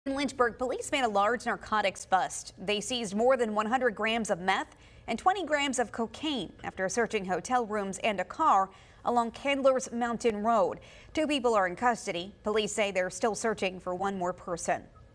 Lynchburg police made a large narcotics bust. They seized more than 100 grams of meth and 20 grams of cocaine after searching hotel rooms and a car along Candler's Mountain Road. 2 people are in custody. Police say they're still searching for one more person.